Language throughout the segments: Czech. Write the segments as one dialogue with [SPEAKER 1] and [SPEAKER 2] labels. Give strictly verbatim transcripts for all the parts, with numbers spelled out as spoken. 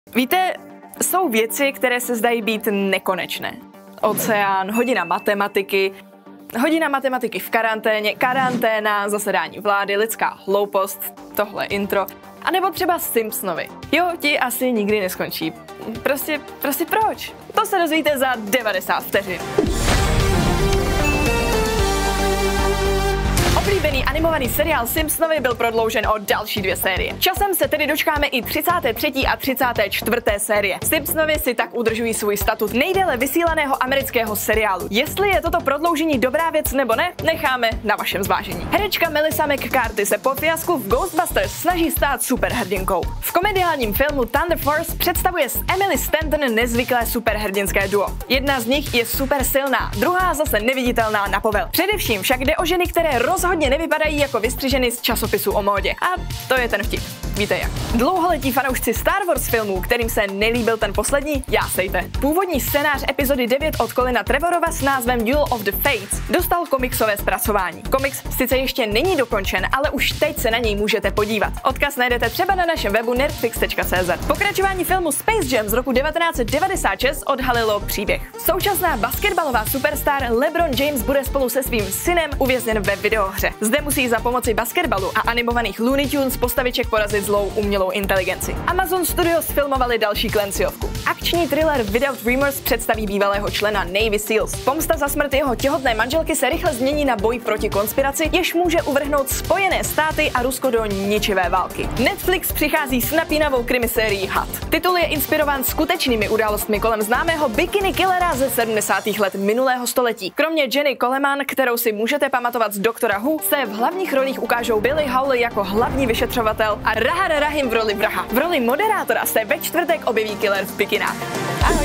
[SPEAKER 1] Víte, jsou věci, které se zdají být nekonečné. Oceán, hodina matematiky, hodina matematiky v karanténě, karanténa, zasedání vlády, lidská hloupost, tohle intro, anebo třeba Simpsonovi. Jo, ti asi nikdy neskončí. Prostě, prostě proč? To se dozvíte za devadesát vteřin. Oblíbený animovaný seriál Simpsonovi byl prodloužen o další dvě série. Časem se tedy dočkáme i třicáté třetí a třicáté čtvrté série. Simpsonovi si tak udržují svůj statut nejdéle vysílaného amerického seriálu. Jestli je toto prodloužení dobrá věc nebo ne, necháme na vašem zvážení. Herečka Melissa McCarthy se po fiasku v Ghostbusters snaží stát superhrdinkou. V komediálním filmu Thunder Force představuje s Emily Stanton nezvyklé superhrdinské duo. Jedna z nich je super silná, druhá zase neviditelná na povel. Především však jde o ženy, které rozhodně hodně nevypadají jako vystřiženy z časopisu o módě. A to je ten vtip. Víte jak. Dlouholetí fanoušci Star Wars filmů, kterým se nelíbil ten poslední, jásejte. Původní scénář epizody devět od Colina Trevorova s názvem Duel of the Fates dostal komiksové zpracování. Komiks sice ještě není dokončen, ale už teď se na něj můžete podívat. Odkaz najdete třeba na našem webu nerdflix tečka cé zet. Pokračování filmu Space Jam z roku devatenáct set devadesát šest odhalilo příběh. Současná basketbalová superstar LeBron James bude spolu se svým synem uvězněn ve videohře. Zde musí za pomoci basketbalu a animovaných Looney Tunes postaviček porazit zlou umělou inteligenci. Amazon Studios filmovali další Clancyovku. Akční thriller Without Remorse představí bývalého člena Navy Seals. Pomsta za smrt jeho těhotné manželky se rychle změní na boj proti konspiraci, jež může uvrhnout Spojené státy a Rusko do ničivé války. Netflix přichází s napínavou krimisérií Hat. Titul je inspirován skutečnými událostmi kolem známého bikini killera ze sedmdesátých let minulého století. Kromě Jenny Coleman, kterou si můžete pamatovat z Doktora Who, se v hlavních rolích ukážou Billy Howley jako hlavní vyšetřovatel a Rahar Rahim v roli vraha. V roli moderátora se ve čtvrtek objeví killer v bikinách. Ahoj!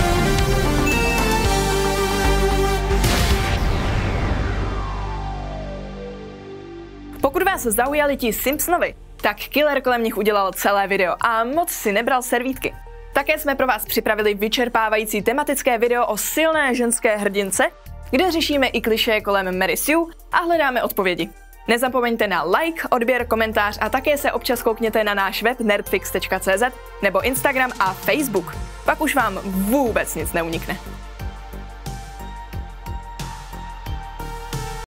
[SPEAKER 1] Pokud vás zaujali ti Simpsonovi, tak killer kolem nich udělal celé video a moc si nebral servítky. Také jsme pro vás připravili vyčerpávající tematické video o silné ženské hrdince, kde řešíme i klišé kolem Mary Sue a hledáme odpovědi. Nezapomeňte na like, odběr, komentář a také se občas koukněte na náš web nerdflix tečka cé zet nebo Instagram a Facebook. Pak už vám vůbec nic neunikne.